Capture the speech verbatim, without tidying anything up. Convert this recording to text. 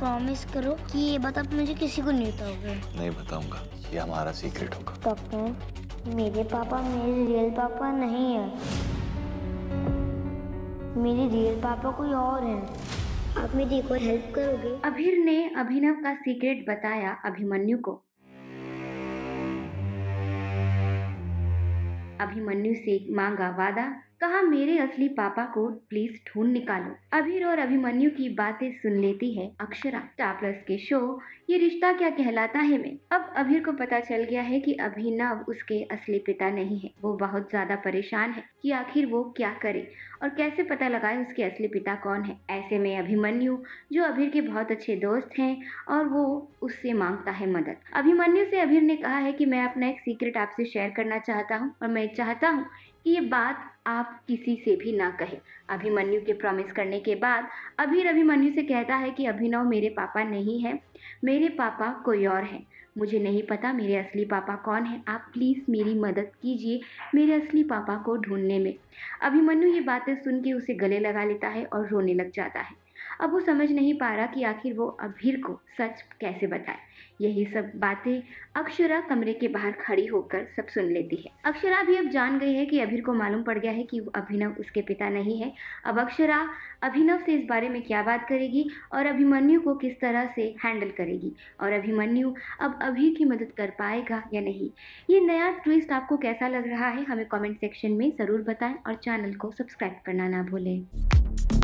Promise करो कि ये बात आप मुझे किसी को नहीं बताओगे। नहीं बताऊंगा, ये हमारा सीक्रेट होगा। पापा, मेरे पापा मेरे रियल पापा नहीं है। मेरे रियल पापा कोई और है। आप मेरी कोई हेल्प करोगे? अभीर ने अभिनव का सीक्रेट बताया अभिमन्यु को। अभिमन्यु से मांगा वादा, कहा मेरे असली पापा को प्लीज ढूंढ निकालो। अभीर और अभिमन्यु की बातें सुन लेती है अक्षरा। स्टार प्लस के शो ये रिश्ता क्या कहलाता है में अब अभीर को पता चल गया है कि अभिनव उसके असली पिता नहीं है। वो बहुत ज्यादा परेशान है कि आखिर वो क्या करे और कैसे पता लगाए उसके असली पिता कौन है। ऐसे में अभिमन्यु जो अभीर के बहुत अच्छे दोस्त हैं और वो उससे मांगता है मदद। अभिमन्यु से अभीर ने कहा है कि मैं अपना एक सीक्रेट आपसे शेयर करना चाहता हूँ और मैं चाहता हूँ कि ये बात आप किसी से भी ना कहें। अभिमन्यु के प्रॉमिस करने के बाद अभीर अभिमन्यु से कहता है कि अभिनव मेरे पापा नहीं है, मेरे पापा कोई और हैं। मुझे नहीं पता मेरे असली पापा कौन है। आप प्लीज़ मेरी मदद कीजिए मेरे असली पापा को ढूंढने में। अभिमन्यु ये बातें सुन के उसे गले लगा लेता है और रोने लग जाता है। अब वो समझ नहीं पा रहा कि आखिर वो अभीर को सच कैसे बताए। यही सब बातें अक्षरा कमरे के बाहर खड़ी होकर सब सुन लेती है। अक्षरा भी अब जान गई है कि अभीर को मालूम पड़ गया है कि अभिनव उसके पिता नहीं है। अब अक्षरा अभिनव से इस बारे में क्या बात करेगी और अभिमन्यु को किस तरह से हैंडल करेगी और अभिमन्यु अब अभीर की मदद कर पाएगा या नहीं। ये नया ट्विस्ट आपको कैसा लग रहा है हमें कॉमेंट सेक्शन में ज़रूर बताएं और चैनल को सब्सक्राइब करना ना भूलें।